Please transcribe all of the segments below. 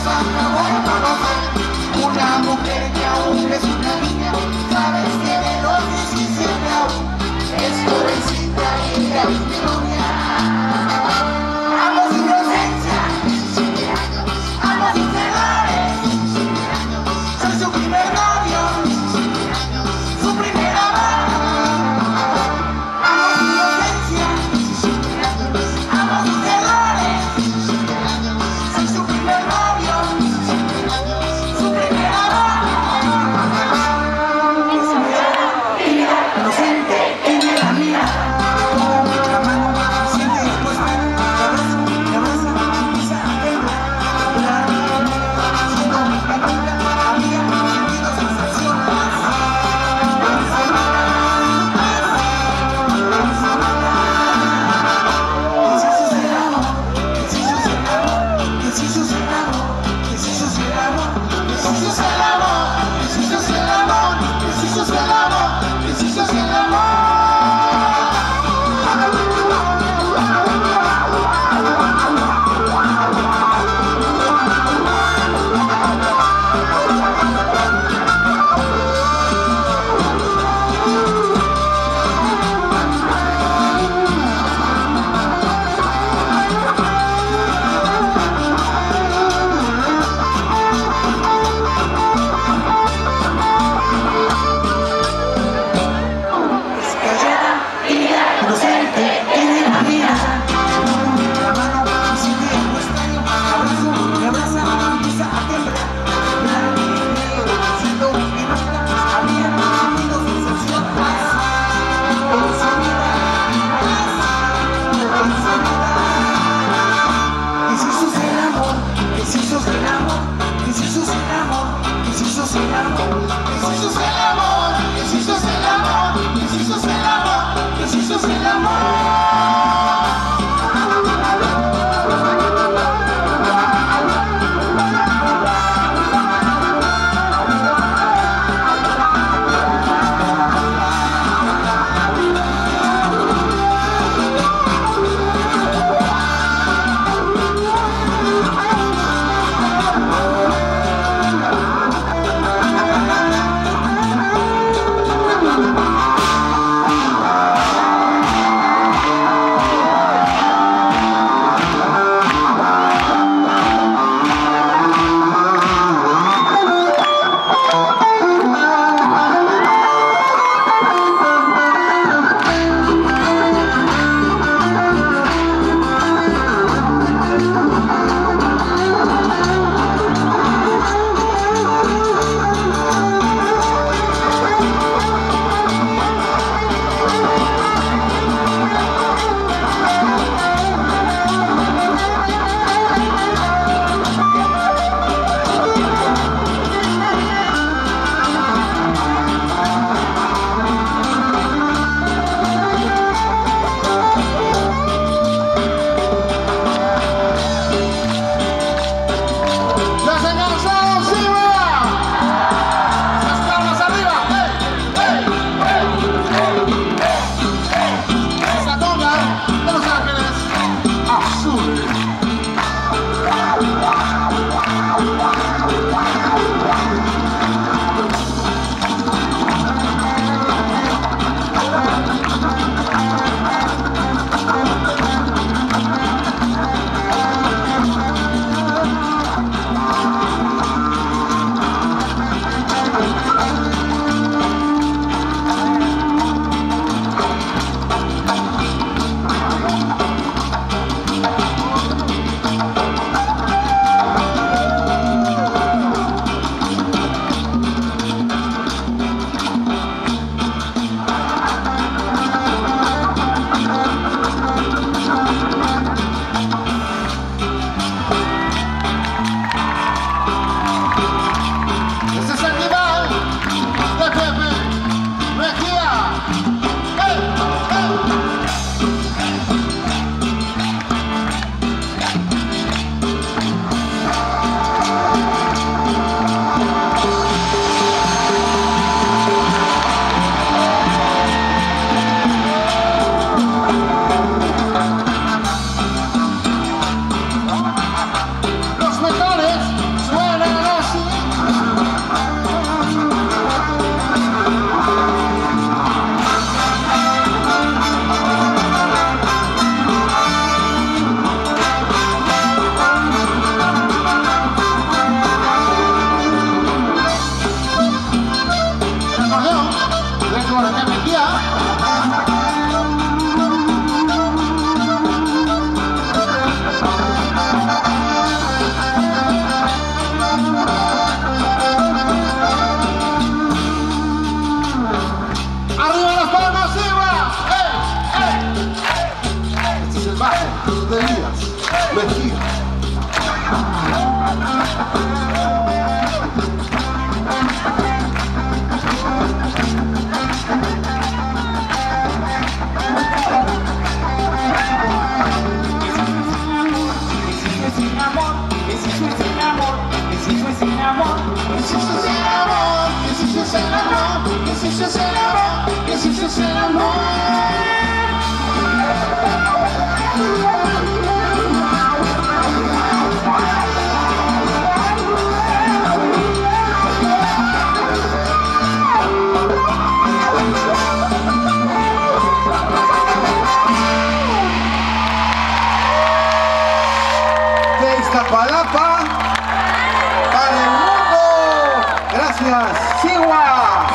Una mujer que aún es una niña, sabes que de los 17 aún es jovencita y ya es mi novia. Amo su inocencia, 17 años, amo sus errores, 17 años, soy su primer novio, 17 años, su primer amor. Amo su inocencia, 17 años, amo sus errores, 17 años, soy su primer novio, 17 años, su primer amor. Inocente, ella la mira. La mano siente después me abraza, empieza a temblar. Siendo mi pequeña, había sentido sensaciones. Iztapalapa para el mundo. Gracias, Sigua.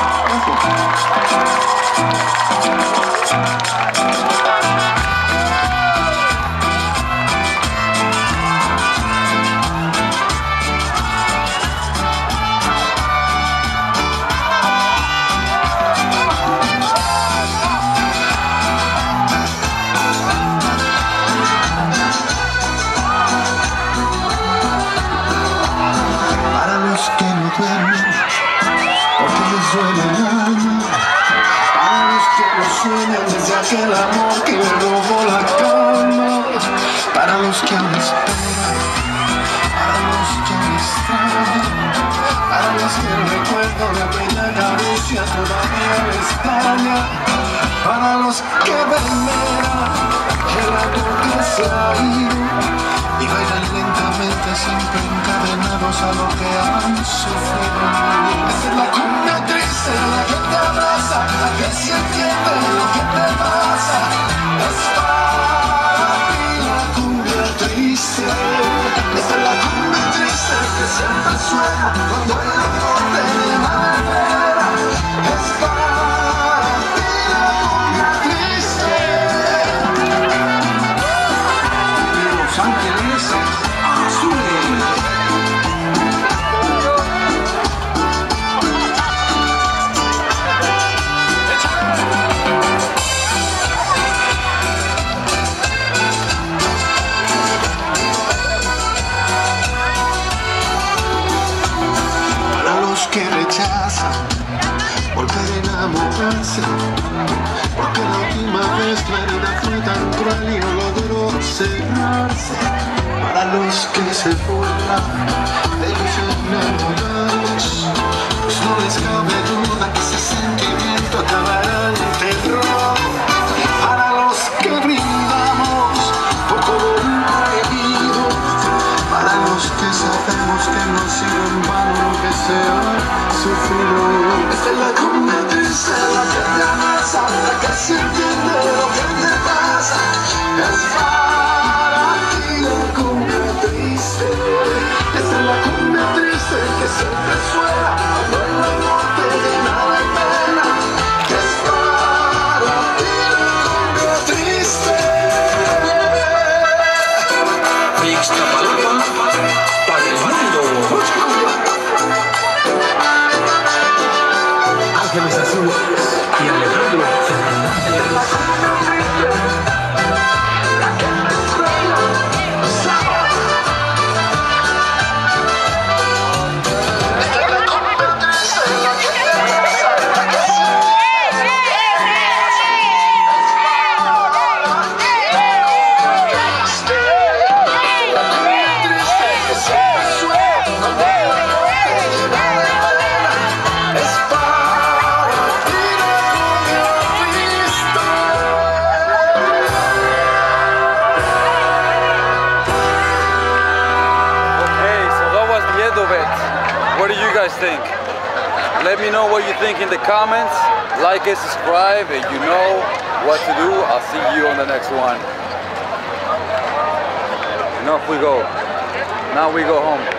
Desde aquel amor que me robó la calma, para los que aún esperan, para los que me extrañan, para los que el recuerdo de aquella caricia todavía me extraña, para los que veneran el amor que se ha ido y bailan lentamente siempre encadenados a lo que han sufrido. Esta es la cumbia triste, la que te abraza, la que se entiende lo que te pasa. Es para ti la cumbia triste. Esta es la cumbia triste que siempre suena cuando el amor te llena de pena. Es para ti la cumbia triste. Los Ángeles Azules. Que rechazan volver a enamorarse, porque la última vez la herida fue tan cruel y no logró cerrarse. Para los que se burlan de los enamorados, pues no les cabe duda que ese sentimiento acabará en terror. Para los que brindamos por todo un prohibido, para los que sabemos que no ha sido en vano lo que se ha sufrido. Esta es la cumbia triste, la que te abraza, la que se entiende lo que te pasa. Es para ti la cumbia triste. Esta es la cumbia triste que siempre suena cuando el amor te llena de pena. Es para ti la cumbia triste. Iztapalapa para el mundo. Ángeles Azules y Alejandro Fernández. What do you guys think? Let me know what you think in the comments. Like and subscribe, and you know what to do. I'll see you on the next one. And off we go. Now we go home.